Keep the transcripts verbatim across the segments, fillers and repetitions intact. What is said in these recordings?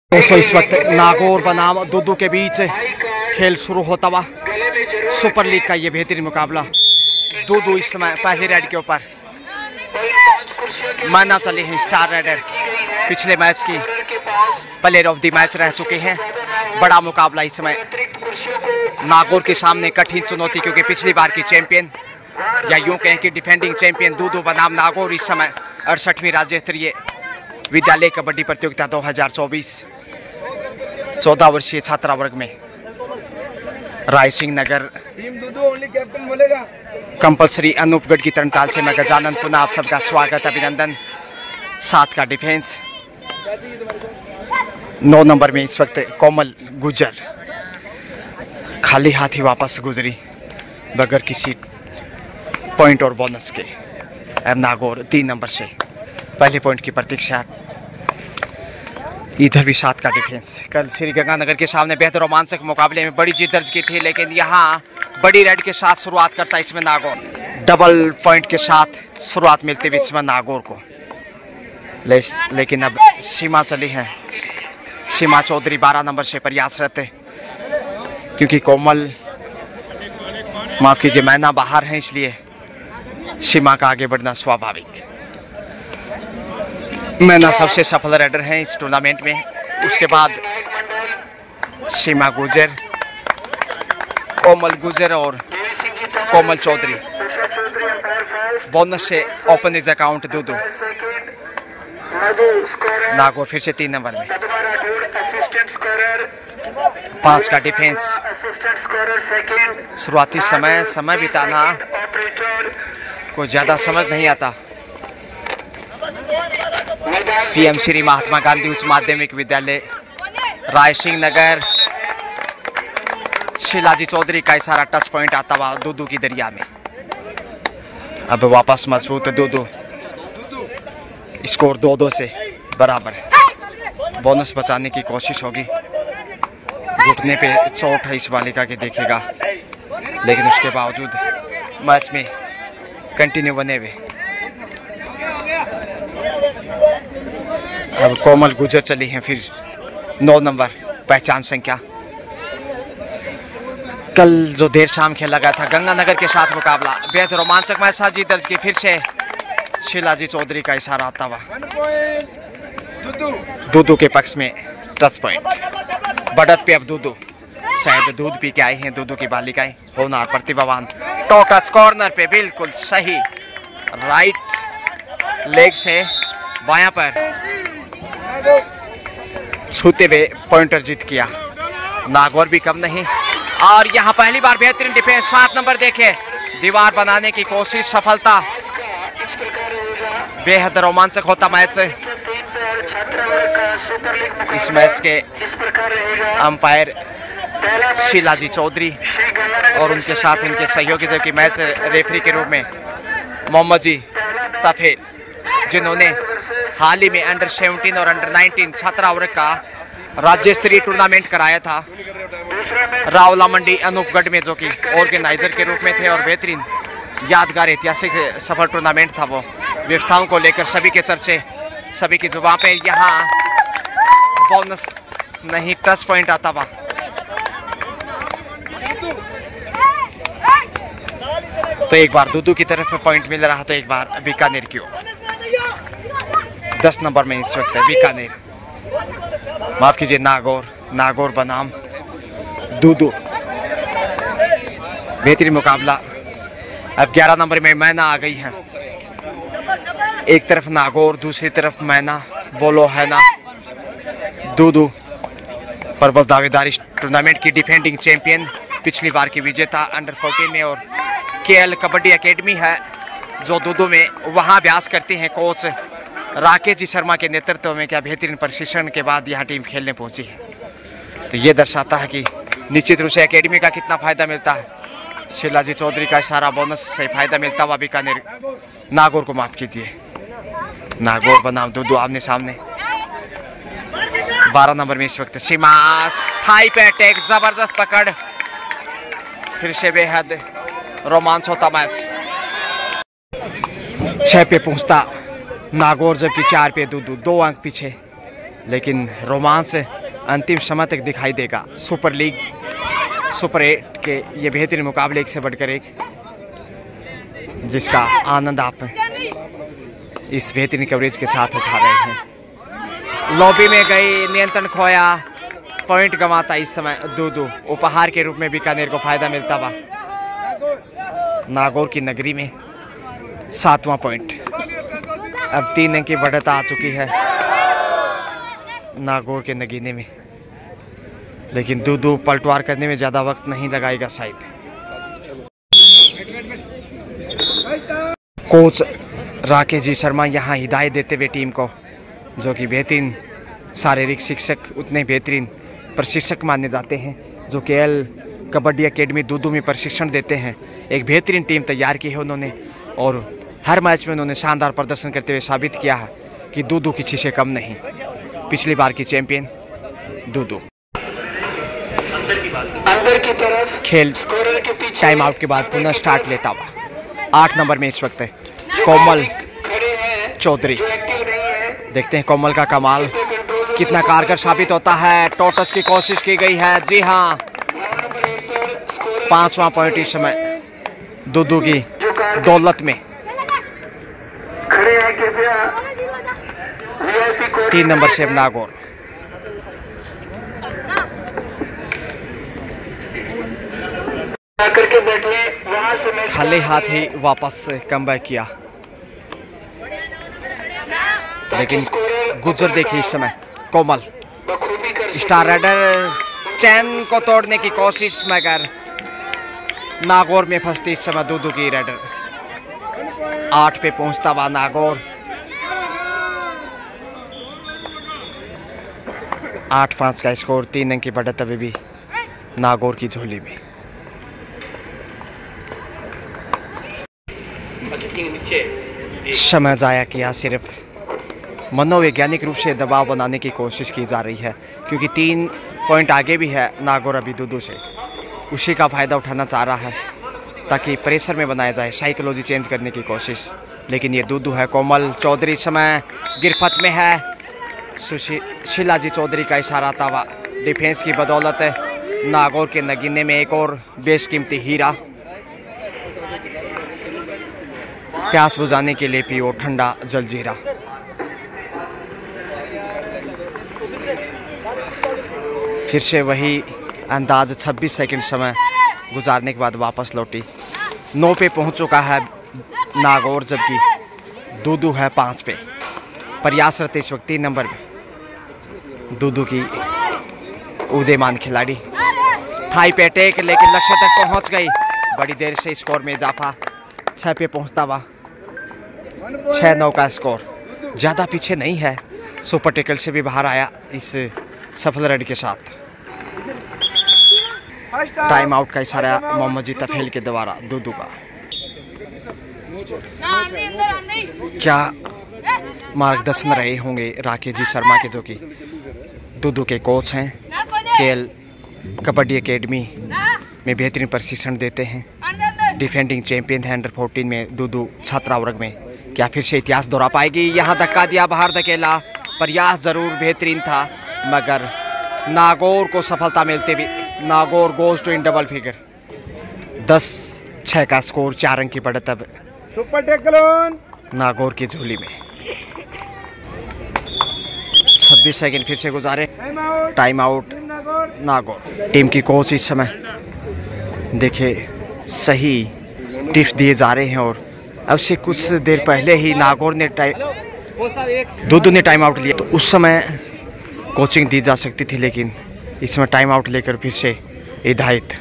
दोस्तों इस वक्त नागौर बनाम दूदू के बीच खेल शुरू होता हुआ सुपर लीग का ये बेहतरीन मुकाबला। दूदू इस समय पहले रेड के ऊपर माना चले हैं स्टार रेडर, पिछले मैच की प्लेयर ऑफ द मैच रह चुके हैं। बड़ा मुकाबला इस समय नागौर के सामने, कठिन चुनौती, क्योंकि पिछली बार की चैंपियन या यूं कहें कि डिफेंडिंग चैंपियन दूदू बनाम नागौर इस समय अड़सठवीं राज्य स्तरीय विद्यालय कबड्डी प्रतियोगिता दो हजार चौबीस चौदह वर्षीय छात्रा वर्ग में Raisinghnagar compulsory Anupgarh की तरनताल से मैं गजानंद पुनः आप सबका स्वागत, अभिनंदन। सात का डिफेंस। नौ नंबर में इस वक्त कोमल गुजर खाली हाथ ही वापस गुजरी बगैर किसी पॉइंट और बोनस के। अब नागौर तीन नंबर से पहले पॉइंट की प्रतीक्षा। इधर भी सात का डिफेंस। कल श्री गंगानगर के सामने बेहतर रोमांचक मुकाबले में बड़ी जीत दर्ज की थी, लेकिन यहाँ बड़ी रेड के साथ शुरुआत करता है इसमें नागौर। डबल पॉइंट के साथ शुरुआत मिलती हुई इसमें नागौर को, ले, लेकिन अब सीमा चली है। सीमा चौधरी बारह नंबर से प्रयासरत है, क्योंकि कोमल माफ कीजिए मैना बाहर है, इसलिए सीमा का आगे बढ़ना स्वाभाविक। मैना सबसे सफल रेडर हैं इस टूर्नामेंट में। उसके बाद सीमा गुजर, कोमल गुजर और कोमल चौधरी। बोनस से open is account Dudu. Nagaur फिर से तीन नंबर में। पांच का डिफेंस। शुरुआती समय समय बिताना को ज्यादा समझ नहीं आता। पीएम श्री महात्मा गांधी उच्च माध्यमिक विद्यालय राय सिंह नगर। शिलाजी चौधरी का इशारा टच पॉइंट आता हुआ दूदू की दरिया में। अब वापस मजबूत दूदू, स्कोर दो दो से बराबर। बोनस बचाने की कोशिश होगी। घुटने पे चोट है इस बालिका के, देखेगा, लेकिन उसके बावजूद मैच में कंटिन्यू बने हुए। अब कोमल गुजर चली हैं फिर नौ नंबर पहचान संख्या। कल जो देर शाम खेला गया था गंगानगर के साथ मुकाबला, बेहद रोमांचक मैच था। जीत दर्ज की फिर से शिलाजी चौधरी का इशारा आता हुआ दूदू के पक्ष में दस पॉइंट। बढ़त पे अब दूदू, शायद दूध पी के आई हैं दूदू की बालिकाएं। होनार प्रतिभावान टॉकस कॉर्नर पे बिल्कुल सही राइट लेग से बायां पर छूते हुए पॉइंटर जीत किया। नागौर भी कम नहीं, और यहाँ पहली बार बेहतरीन डिफेंस। सात नंबर देखे, दीवार बनाने की कोशिश, सफलता। बेहद रोमांचक होता मैच। इस मैच के अंपायर शिलाजी चौधरी और उनके साथ उनके सहयोगी, जबकि मैच रेफरी के रूप में मोहम्मद जी तफेल, जिन्होंने हाल ही में अंडर सेवनटीन और अंडर नाइनटीन छात्रा वर्ग का राज्य स्तरीय टूर्नामेंट कराया था रावला मंडी अनूपगढ़ में, जो कि ऑर्गेनाइजर के रूप में थे। और बेहतरीन यादगार ऐतिहासिक सफल टूर्नामेंट था वो। व्यवस्थाओं को लेकर सभी के चर्चे, सभी की जुबान पे। यहाँ बोनस नहीं, टच पॉइंट आता हुआ। तो एक बार दूदू की तरफ में पॉइंट मिल रहा, तो एक बार बीकानेर की ओर। दस नंबर में इस वक्त है बीकानेर, माफ कीजिए नागौर। नागौर बनाम दूदू, बेहतरीन मुकाबला। अब ग्यारह नंबर में मैना आ गई है। एक तरफ नागौर, दूसरी तरफ मैना। बोलो है ना दूदू प्रबल दावेदार इस टूर्नामेंट की डिफेंडिंग चैंपियन, पिछली बार की विजेता अंडर फोर्टीन में। और केएल कबड्डी एकेडमी है जो दूदू में, वहाँ अभ्यास करते हैं कोच राकेश जी शर्मा के नेतृत्व में। क्या बेहतरीन प्रशिक्षण के बाद यहाँ टीम खेलने पहुंची है, तो ये दर्शाता है कि निश्चित रूप से एकेडमी का कितना फायदा मिलता है। शिलाजी चौधरी का इशारा, बोनस से फायदा मिलता हुआ बीकानेर। नागौर को माफ कीजिए, नागौर बनाम दूदू आमने सामने। बारह नंबर में इस वक्त सीमा, थाई पे अटैक, जबरदस्त पकड़। फिर से बेहद रोमांच होता मैच। छह पे पहुंचता नागौर, जबकि चार पे दूदू, दो अंक पीछे। लेकिन रोमांच अंतिम समय तक दिखाई देगा। सुपर लीग सुपर एट के ये बेहतरीन मुकाबले एक से बढ़कर एक, जिसका आनंद आप इस बेहतरीन कवरेज के साथ उठा रहे हैं। लॉबी में गई, नियंत्रण खोया, पॉइंट गंवाता इस समय दो दो। उपहार के रूप में बीकानेर को फायदा मिलता हुआ नागौर की नगरी में सातवां पॉइंट। अब तीन अंक की बढ़त आ चुकी है नागौर के नगीने में, लेकिन दो दो पलटवार करने में ज़्यादा वक्त नहीं लगाएगा शायद। कोच राकेश जी शर्मा यहाँ हिदायत देते हुए टीम को, जो कि बेहतरीन शारीरिक शिक्षक, उतने बेहतरीन प्रशिक्षक माने जाते हैं, जो केएल कबड्डी एकेडमी दूदू में प्रशिक्षण देते हैं। एक बेहतरीन टीम तैयार की है उन्होंने, और हर मैच में उन्होंने शानदार प्रदर्शन करते हुए साबित किया है कि दूदू की चीज़ें कम नहीं। पिछली बार की चैंपियन दूदू। अंदर की तरफ खेल टाइम आउट के बाद पुनः स्टार्ट लेता हुआ आठ नंबर में इस वक्त कोमल चौधरी। देखते हैं कोमल का कमाल कितना कारगर साबित होता है। टोटस की कोशिश की गई है, जी हाँ, पांचवा पॉइंट इस समय दूदू की दौलत में। खड़े हैं कृपया। तीन नंबर से नागौर। करके बैठे, वहां से मैच खाली हाथ ही वापस कमबैक किया, लेकिन गुजर देखिए इस समय कोमल। बखूबी कर स्टार राइडर चैन को तोड़ने की कोशिश, मगर नागौर में फंसती इस समय दूदू की राइडर। आठ पे पहुंचता हुआ नागौर। आठ पाँच का स्कोर, तीन अंक की बढ़त अभी भी नागौर की झोली में। समय जाया किया, सिर्फ मनोवैज्ञानिक रूप से दबाव बनाने की कोशिश की जा रही है, क्योंकि तीन पॉइंट आगे भी है नागौर अभी दूदू से। उसी का फ़ायदा उठाना चाह रहा है ताकि प्रेशर में बनाया जाए, साइकोलॉजी चेंज करने की कोशिश। लेकिन ये दूदू है। कोमल चौधरी इस समय गिरफ्त में है। सुशीला जी चौधरी का इशारा तावा। डिफेंस की बदौलत नागौर के नगीने में एक और बेशकीमती हीरा। प्यास बुझाने के लिए पियो ठंडा जलजीरा। फिर से वही अंदाज, छब्बीस सेकंड समय गुजारने के बाद वापस लौटी। नौ पे पहुंच चुका है नागौर, जबकि दूदू है पाँच पे। प्रयासरत इस वक्त तीन नंबर में दूदू की उदयमान खिलाड़ी। थाई पे टेक, लेकिन लक्ष्य तक पहुंच गई। बड़ी देर से स्कोर में इजाफा, छः पे पहुंचता हुआ छः नौ का स्कोर। ज़्यादा पीछे नहीं है, सुपर टेकल से भी बाहर आया इस सफल रन के साथ। टाइम आउट का इशारा मोहम्मद जी तफेल के द्वारा दूदू का। क्या मार्गदर्शन रहे होंगे राकेश जी शर्मा के, जो कि दूदू के कोच हैं, केएल कबड्डी एकेडमी में बेहतरीन प्रशिक्षण देते हैं। डिफेंडिंग चैंपियन है अंडर फोर्टीन में दूदू छात्रा वर्ग में। क्या फिर से इतिहास दोहरा पाएगी? यहाँ धक्का दिया, बाहर धकेला। प्रयास जरूर बेहतरीन था, मगर नागौर को सफलता मिलते भी नागौर गोज टू इन डबल फिगर। दस छः का स्कोर, चार अंक की बढ़त अब सुपर टेकलोन नागौर की झोली में। छब्बीस सेकंड फिर से गुजारे। Time out Nagaur. टीम की कोच इस समय देखे सही टिप्स दिए जा रहे हैं, और अब से कुछ देर पहले ही नागौर ने टाइम दूदू ने टाइम आउट लिया, तो उस समय कोचिंग दी जा सकती थी, लेकिन इसमें टाइम आउट लेकर फिर से हिदायत।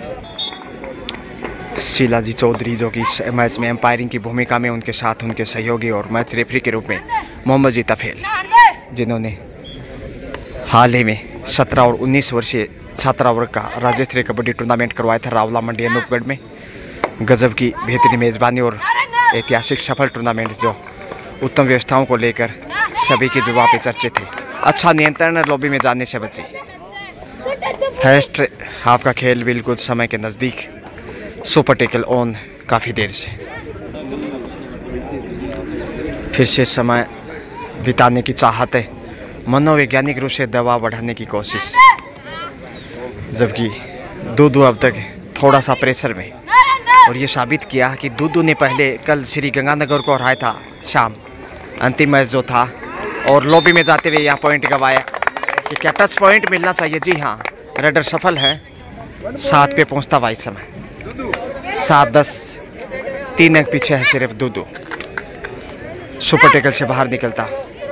शीला जी चौधरी, जो कि इस मैच में एम्पायरिंग की भूमिका में, उनके साथ उनके सहयोगी और मैच रेफरी के रूप में मोहम्मद जी तफेल, जिन्होंने हाल ही में सत्रह और उन्नीस वर्षीय छात्रा वर्ग का राज्य स्तरीय कबड्डी टूर्नामेंट करवाया था रावला मंडी अनूपगढ़ में। गजब की बेहतरीन मेज़बानी और ऐतिहासिक सफल टूर्नामेंट, जो उत्तम व्यवस्थाओं को लेकर सभी के जुबान पे चर्चे थे। अच्छा नियंत्रण लॉबी में जाने से बची। फर्स्ट हाफ का खेल बिल्कुल समय के नज़दीक। सुपर टेकल ऑन काफ़ी देर से। फिर से समय बिताने की चाहत है मनोवैज्ञानिक रूप से दबाव बढ़ाने की कोशिश, जबकि दूदू अब तक थोड़ा सा प्रेशर में, और ये साबित किया कि दूदू ने पहले कल श्री गंगानगर को हराया था शाम अंतिम मैच जो था, और लॉबी में जाते हुए यहाँ पॉइंट गंवाया कि क्या टच पॉइंट मिलना चाहिए। जी हाँ, रेडर सफल है, सात पे पहुँचता हुआ इस समय सात दस, तीन अंक पीछे है सिर्फ दूदू, सुपर टैकल से बाहर निकलता।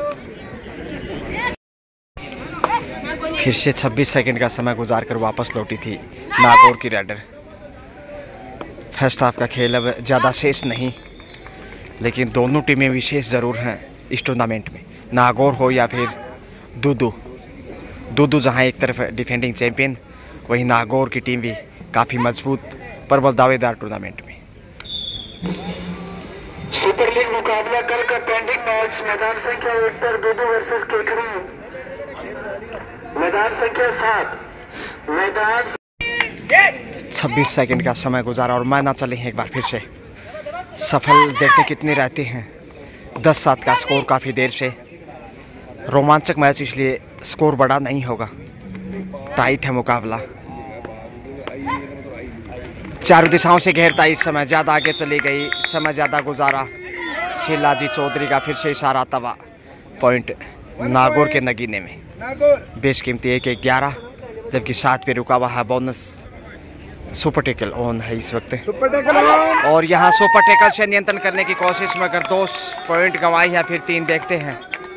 फिर से छब्बीस सेकंड का समय गुजार कर वापस लौटी थी नागौर की रेडर। फर्स्ट हाफ का खेल अब ज़्यादा शेष नहीं, लेकिन दोनों टीमें विशेष ज़रूर हैं इस टूर्नामेंट में, नागौर हो या फिर दूदू। दूदू जहां एक तरफ डिफेंडिंग चैंपियन, वहीं नागौर की टीम भी काफ़ी मजबूत प्रबल दावेदार टूर्नामेंट में। सुपर लीग मुकाबला कल का पेंडिंग मैच मैदान संख्या एक पर दूदू वर्सेस केकड़ी, मैदान संख्या सात, मैदान छब्बीस सेकंड का समय गुजारा और मैना चले हैं एक बार फिर से। सफल देखते कितने रहते हैं, दस सात का स्कोर काफ़ी देर से। रोमांचक मैच इसलिए स्कोर बड़ा नहीं होगा, टाइट है मुकाबला। चारों दिशाओं से घेरता इस समय, ज़्यादा आगे चली गई, समय ज़्यादा गुजारा। शिलाजी चौधरी का फिर से इशारा, तवा पॉइंट नागौर के नगीने में। बेशकीमती एक एक ग्यारह, जबकि सात पे रुका हुआ है बोनस। सुपर टैकल ऑन है इस वक्त, और यहाँ सुपर टैकल से नियंत्रण करने की कोशिश में अगर दो पॉइंट गंवाई है, फिर तीन देखते हैं।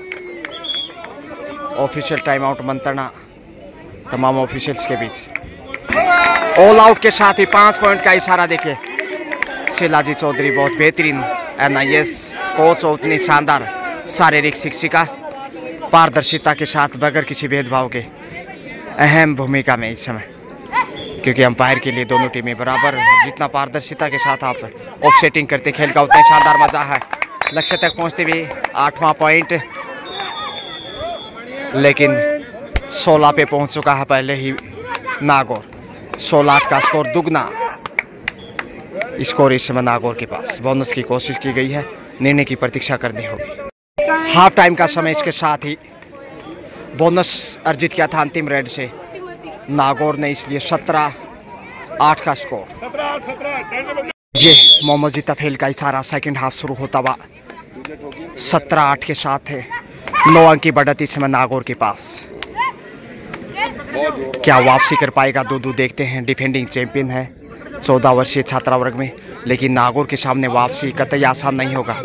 ऑफिशियल टाइम आउट मंत्रणा तमाम ऑफिशियल्स के बीच। ऑल आउट के साथ ही पाँच पॉइंट का इशारा देखे शिलाजी चौधरी, बहुत बेहतरीन एन आई एस कोच और उतनी शानदार शारीरिक शिक्षिका, पारदर्शिता के साथ बगैर किसी भेदभाव के अहम भूमिका में इस समय, क्योंकि अंपायर के लिए दोनों टीमें बराबर। जितना पारदर्शिता के साथ आप ऑफसेटिंग करते खेल का, उतना शानदार मजा है। लक्ष्य तक पहुंचते हुए आठवां पॉइंट, लेकिन सोलह पे पहुंच चुका है पहले ही नागौर। सोलह का स्कोर दुगना स्कोर इस समय नागौर के पास। बोनस की कोशिश की गई है, निर्णय की प्रतीक्षा करनी होगी। हाफ टाइम का समय इसके साथ ही बोनस अर्जित किया था अंतिम रेड से नागौर ने, इसलिए सत्रह आठ का स्कोर। ये मोहम्मद जी तफेल का इशारा, सेकंड हाफ शुरू होता हुआ सत्रह आठ के साथ है। नौ अंक की बढ़त इस समय नागौर के पास। क्या वापसी कर पाएगा दूदू, देखते हैं। डिफेंडिंग चैंपियन है चौदह वर्षीय छात्रा वर्ग में, लेकिन नागौर के सामने वापसी कतई आसान नहीं होगा।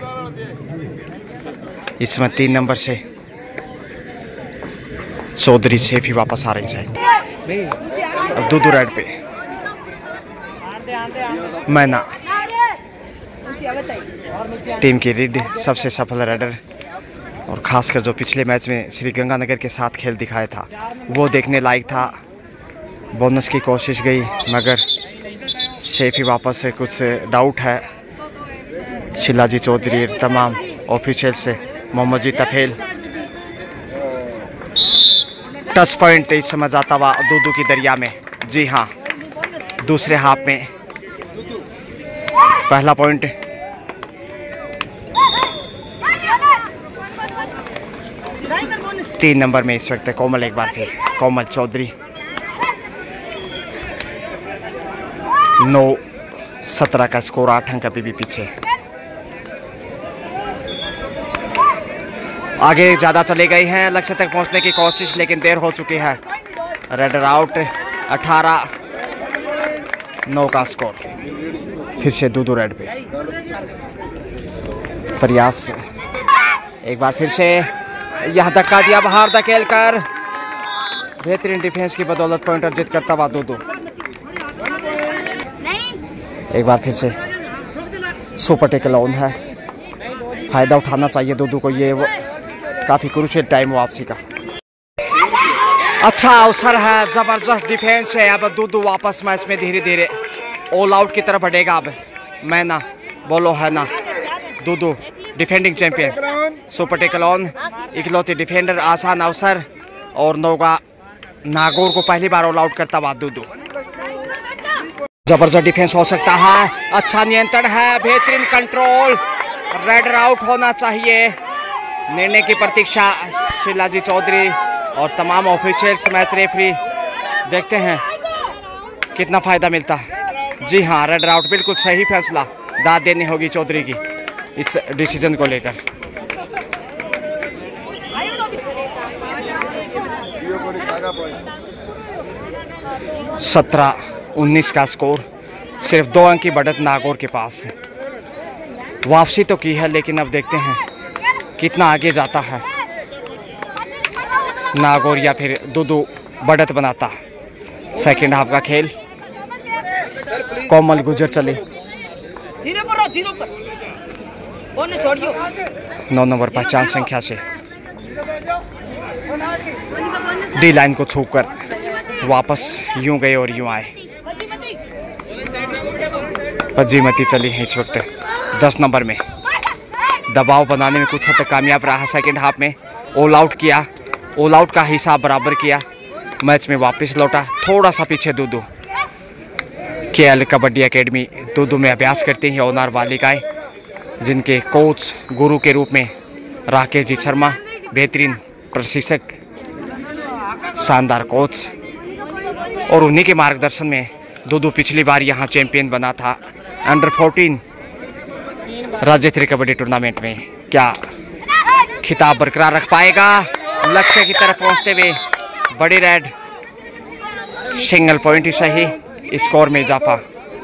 इस समय तीन नंबर से चौधरी सेफ ही वापस आ रही चाहिए। अब दूदू रेड पे मैना, टीम की रीड सबसे सफल रेडर, और खासकर जो पिछले मैच में श्री गंगानगर के साथ खेल दिखाया था वो देखने लायक था। बोनस की कोशिश गई मगर सेफ ही वापस से, कुछ डाउट है। शिलाजी चौधरी, तमाम ऑफिशियल से, मोहम्मद जी तफेल। टच पॉइंट इस समय जाता हुआ दूदू की दरिया में। जी हाँ, दूसरे हाफ में पहला पॉइंट तीन नंबर में इस वक्त कोमल, एक बार फिर कोमल चौधरी। नौ सत्रह का स्कोर, आठ अंक अभी भी पीछे। आगे ज़्यादा चले गए हैं, लक्ष्य तक पहुंचने की कोशिश, लेकिन देर हो चुकी है। रेडर आउट, अठारह नौ का स्कोर। फिर से दूदू रेड पे प्रयास, एक बार फिर से यह धक्का दिया बाहर धकेल कर। बेहतरीन डिफेंस की बदौलत पॉइंट अर्जित करता हुआ दूदू। एक बार फिर से सुपर टैकल ऑन है, फायदा उठाना चाहिए दूदू को, ये वो काफी क्रूशियल टाइम वापसी का। अच्छा अवसर है, जबरदस्त डिफेंस है। अब दूदू वापस मैच में धीरे धीरे ऑल आउट की तरफ बढ़ेगा। अब मैना बोलो है ना, Dudu defending champion, super tackle on, इकलौती डिफेंडर, आसान अवसर, और नौगा नागौर को पहली बार ऑल आउट करता हुआ दूदू। जबरदस्त डिफेंस हो सकता है, अच्छा नियंत्रण है, बेहतरीन कंट्रोल, रेडर आउट होना चाहिए। निर्णय की प्रतीक्षा शिलाजी चौधरी और तमाम ऑफिशियल्स, मैच रेफरी। देखते हैं कितना फायदा मिलता है। जी हाँ, रेड आउट, बिल्कुल सही फैसला। दाद देनी होगी चौधरी की इस डिसीजन को लेकर। सत्रह उन्नीस का स्कोर, सिर्फ दो अंक की बढ़त नागौर के पास है। वापसी तो की है, लेकिन अब देखते हैं कितना आगे जाता है नागौर या फिर दूदू बढ़त बनाता है। सेकेंड हाफ का खेल, कोमल गुजर चले नौ नंबर पहचान संख्या से डी लाइन को छूकर वापस यूं गए और यूं आए। पजीमती चली है इस वक्त दस नंबर में। दबाव बनाने में कुछ हद तक कामयाब रहा। सेकेंड हाफ में ऑल आउट किया, ऑल आउट का हिसाब बराबर किया, मैच में वापस लौटा। थोड़ा सा पीछे दूदू। केएल कबड्डी एकेडमी दूदू में अभ्यास करती हैं ओनार बालिकाएं, जिनके कोच गुरु के रूप में राकेश जी शर्मा, बेहतरीन प्रशिक्षक, शानदार कोच, और उन्हीं के मार्गदर्शन में दूदू पिछली बार यहाँ चैंपियन बना था अंडर फोर्टीन राज्य स्तरीय कबड्डी टूर्नामेंट में। क्या खिताब बरकरार रख पाएगा? लक्ष्य की तरफ पहुंचते हुए बड़ी रेड, सिंगल पॉइंट ही सही, स्कोर में इजाफा।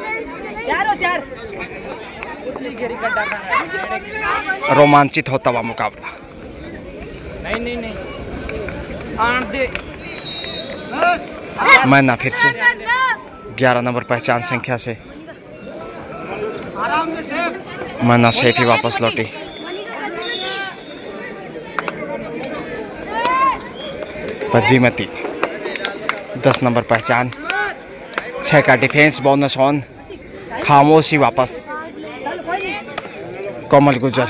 रोमांचित होता हुआ मुकाबला। नहीं नहीं नहीं मैना फिर से ग्यारह नंबर पहचान संख्या से मैना सेफ ही वापस लौटी। पजीमती दस नंबर पहचान, छह का डिफेंस, बोनस ऑन, खामोशी वापस। कोमल गुजर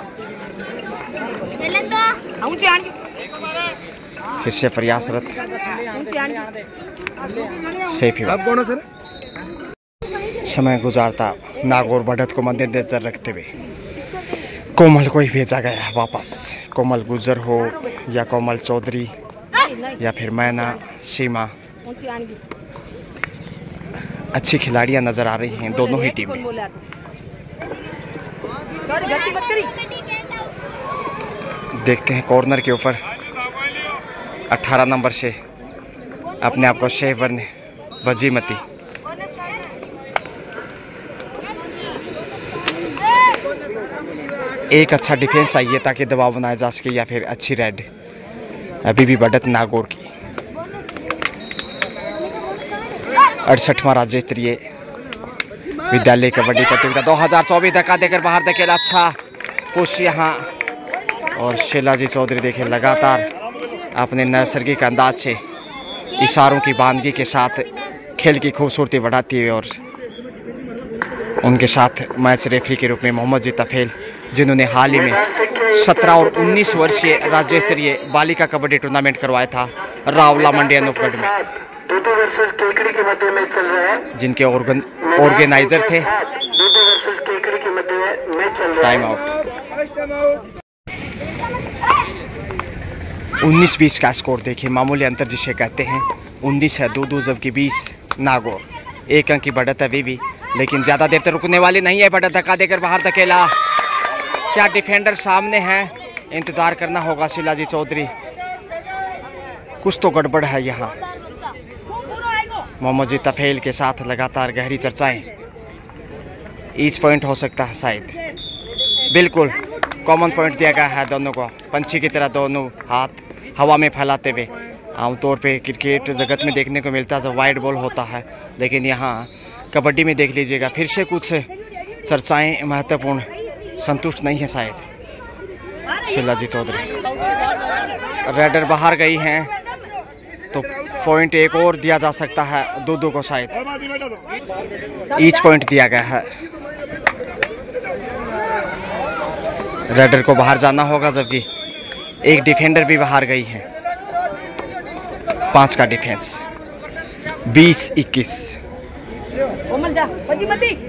फिर से प्रयासरत, सेफ ही समय गुजारता नागौर बढ़त को मद्देनजर रखते हुए कोमल को ही भेजा गया वापस। कोमल गुजर हो या कोमल चौधरी या फिर मैना, सीमा, अच्छी खिलाड़ियां नजर आ रही हैं दोनों ही टीमें। देखते हैं कॉर्नर के ऊपर अठारह नंबर से अपने आप को सेफ बने पजीमती। एक अच्छा डिफेंस चाहिए ताकि दबाव बनाया जा सके, या फिर अच्छी रेड। अभी भी बढ़त नागौर की। अड़सठवां राज्य स्तरीय विद्यालय कबड्डी प्रतियोगिता दो हजार चौबीस धक्का देकर बाहर धकेला। अच्छा पुश यहाँ, और शिलाजी चौधरी देखे लगातार अपने नैसर्गिक अंदाज से इशारों की बानगी के साथ खेल की खूबसूरती बढ़ाती हुई, और उनके साथ मैच रेफरी के रूप में मोहम्मद जी तफेल, जिन्होंने हाल ही में सत्रह और उन्नीस वर्षीय राज्य स्तरीय बालिका कबड्डी टूर्नामेंट करवाया था रावला मंडी अनूपगढ़ में, जिनके ऑर्गेनाइजर थे। Time out. उन्नीस बीस का स्कोर देखिए, मामूली अंतर जिसे कहते हैं। उन्नीस है दूदू, जबकि बीस नागौर। एक अंक की बढ़त अभी भी, लेकिन ज़्यादा देर तक रुकने वाली नहीं है। बढ़त धक्का देकर बाहर धकेला। क्या डिफेंडर सामने है, इंतजार करना होगा शिलाजी चौधरी। कुछ तो गड़बड़ है यहाँ। मोहम्मद जी तफेल के साथ लगातार गहरी चर्चाएं। ईच पॉइंट हो सकता है शायद। बिल्कुल कॉमन पॉइंट दिया गया है दोनों को, पंछी की तरह दोनों हाथ हवा में फैलाते हुए। आमतौर पे क्रिकेट जगत में देखने को मिलता है जब वाइड बॉल होता है, लेकिन यहाँ कबड्डी में देख लीजिएगा फिर से कुछ चर्चाएं महत्वपूर्ण संतुष्ट नहीं है शायद। शिलाजी चौधरी रेडर बाहर गई हैं तो पॉइंट एक और दिया जा सकता है दूदू को शायद। ईच पॉइंट दिया गया है। रेडर को बाहर जाना होगा, जबकि एक डिफेंडर भी बाहर गई है। पांच का डिफेंस। बीस इक्कीस।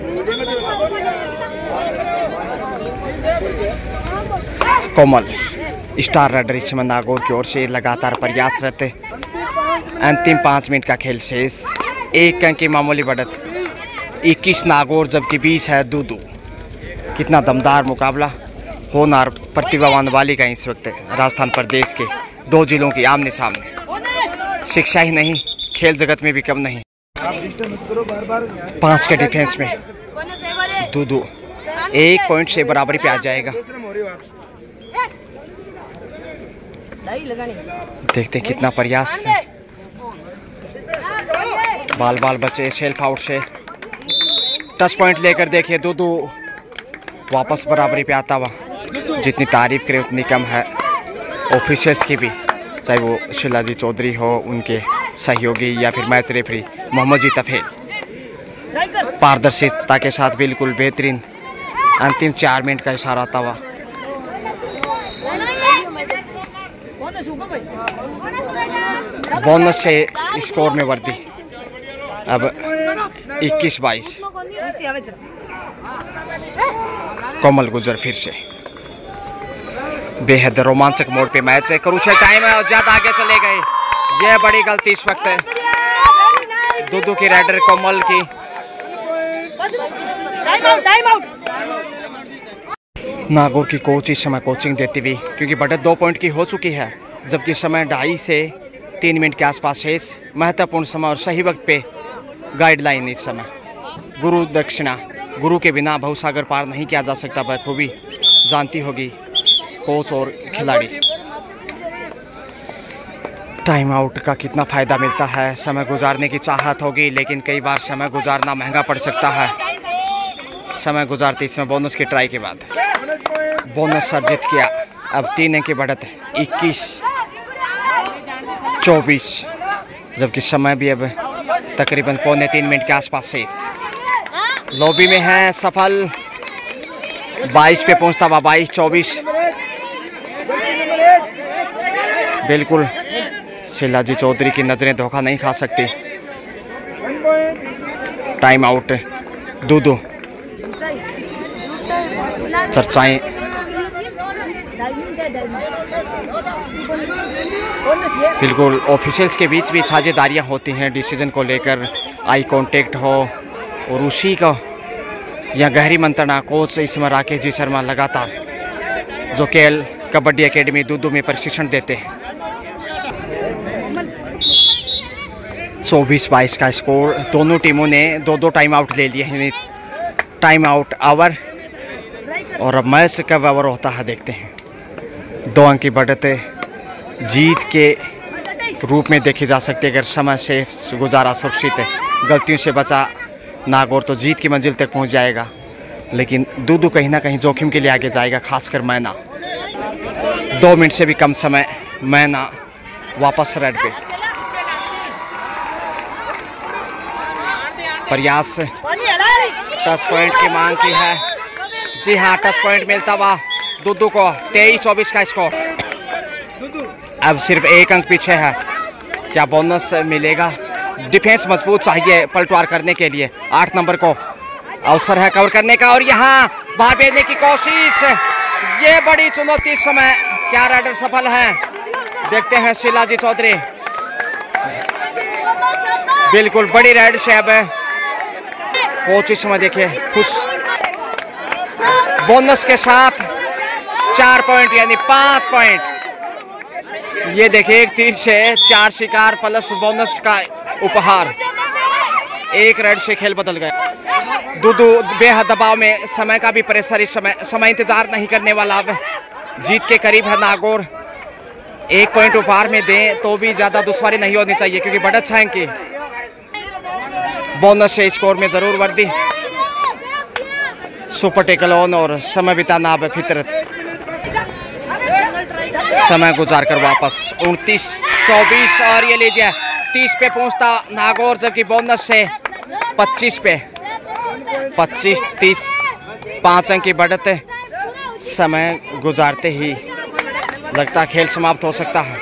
कोमल स्टार राइडर इस समय नागौर की ओर से लगातार प्रयासरत। अंतिम पाँच मिनट का खेल शेष, एक अंक की मामूली बढ़त। इक्कीस नागौर जबकि बीस है दूदू। कितना दमदार मुकाबला, होनहार प्रतिभावान बालिका इस वक्त राजस्थान प्रदेश के दो जिलों की आमने सामने। शिक्षा ही नहीं, खेल जगत में भी कम नहीं। पांच के डिफेंस में दूदू एक पॉइंट से बराबरी पे आ जाएगा। देखते कितना प्रयास है। बाल बाल बचे सेल्फ आउट से टच पॉइंट लेकर देखिए दूदू वापस बराबरी पे आता हुआ। जितनी तारीफ करे उतनी कम है ऑफिसर्स की भी, चाहे वो शिलाजी चौधरी हो, उनके सहयोगी या फिर मैच रेफरी मोहम्मद जी तफेल। पारदर्शिता के साथ बिल्कुल बेहतरीन अंतिम चार मिनट का इशारा आता हुआ। बोनस से स्कोर में वृद्धि, अब इक्कीस बाईस। कोमल गुजर फिर से बेहद रोमांचक मोड पे मैच है। क्रूशियल टाइम है और ज्यादा आगे चले गए, यह बड़ी गलती इस वक्त है दूदू की राइडर कोमल की। नागौर की कोच इस समय कोचिंग देती हुई, क्योंकि बढ़त दो पॉइंट की हो चुकी है, जबकि समय ढाई से तीन मिनट के आसपास शेष। महत्वपूर्ण समय और सही वक्त पे गाइडलाइन इस समय। गुरु दक्षिणा, गुरु के बिना भवसागर पार नहीं किया जा सकता, बखूबी जानती होगी कोच और खिलाड़ी। टाइम आउट का कितना फ़ायदा मिलता है, समय गुजारने की चाहत होगी, लेकिन कई बार समय गुजारना महंगा पड़ सकता है। समय गुजारते इसमें बोनस की ट्राई के बाद बोनस अर्जित किया। अब तीन अंक की बढ़त है, इक्कीस चौबीस, जबकि समय भी अब तकरीबन पौने तीन मिनट के आसपास शेष। लॉबी में है सफल, बाईस पे पहुंचता हुआ, बाईस चौबीस। बिल्कुल शिलाजी चौधरी की नजरें धोखा नहीं खा सकती। Time out Dudu. चर्चाएं बिल्कुल ऑफिशियल्स के बीच भी साझेदारियां होती हैं डिसीजन को लेकर, आई कांटेक्ट हो और उसी का या गहरी मंत्रणा। कोच इसमें राकेश जी शर्मा लगातार जो केएल कबड्डी एकेडमी दूदू में प्रशिक्षण देते हैं। चौबीस बाईस का स्कोर, दोनों टीमों ने दो दो टाइम आउट ले लिए हैं। टाइम आउट आवर और अब मैच कब ओवर होता है देखते हैं। दो अंक की बढ़त जीत के रूप में देखी जा सकती है अगर समय से गुजारा सुरक्षित है, गलतियों से बचा नागौर तो जीत की मंजिल तक पहुंच जाएगा, लेकिन दूदू कहीं ना कहीं जोखिम के लिए आगे जाएगा, खासकर मैना। दो मिनट से भी कम समय, मैना वापस रेड पे। प्रयास टच पॉइंट की मांग की है, जी हाँ टच पॉइंट मिलता हुआ दूदू को। तेईस चौबीस का स्कोर, अब सिर्फ एक अंक पीछे है, क्या बोनस मिलेगा? डिफेंस मजबूत चाहिए पलटवार करने के लिए। आठ नंबर को अवसर है कवर करने का और यहाँ बाहर भेजने की कोशिश, ये बड़ी चुनौती इस समय। क्या राइडर सफल है? देखते हैं शिलाजी चौधरी, बिल्कुल बड़ी राइड से अब कोच इस समय देखिए खुश। बोनस के साथ चार पॉइंट यानी पांच पॉइंट। ये देखिए एक तीर से चार शिकार प्लस बोनस का उपहार। एक रेड से खेल बदल गया। दूदू बेहद दबाव में, समय का भी प्रेशर इस समय, समय इंतजार नहीं करने वाला। अब जीत के करीब है नागौर, एक पॉइंट उपहार में दें तो भी ज्यादा दुश्वारी नहीं होनी चाहिए क्योंकि बढ़त छाएं की बोनस से स्कोर में जरूर वृद्धि। सुपर टेकल ऑन और समय बिताना अब फितरत। समय गुजार कर वापस उनतीस चौबीस और ये लीजिए तीस पे पहुंचता नागौर, जबकि बोनस से पच्चीस पे पच्चीस तीस पाँच अंक की बढ़त है। समय गुजारते ही लगता खेल समाप्त हो सकता है।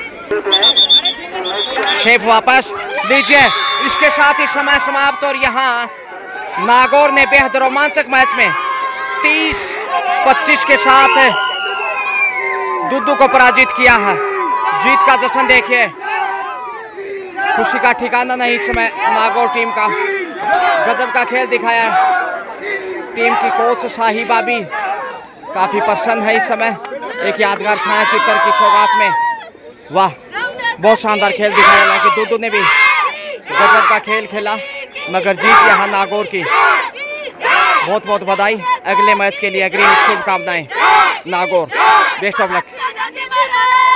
शेफ वापस लीजिए, इसके साथ ही समय समाप्त। और यहाँ नागौर ने बेहद रोमांचक मैच में तीस पच्चीस के साथ दुद्दू को पराजित किया है। जीत का जश्न देखिए, खुशी का ठिकाना नहीं इस समय नागौर टीम का। गजब का खेल दिखाया टीम की कोच साहिबा भी काफी प्रसन्न है इस समय। एक यादगार छाया चित्र की सौगात में, वाह बहुत शानदार खेल दिखाया। हालांकि दुद्दू ने भी गजब का खेल खेला मगर जीत यहाँ नागौर की। बहुत बहुत बधाई। अगले मैच के लिए अग्रिम शुभकामनाएं नागौर। Best of luck.